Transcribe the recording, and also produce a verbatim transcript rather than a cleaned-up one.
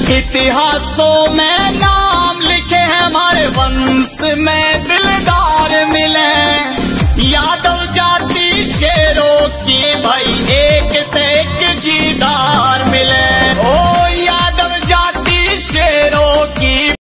इतिहासों में नाम लिखे हैं हमारे वंश में,